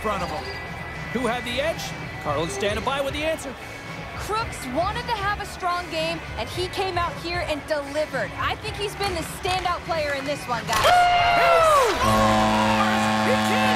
front of him. Who had the edge? Carlin's standing by with the answer. Crooks wanted to have a strong game, and he came out here and delivered. I think he's been the standout player in this one, guys. He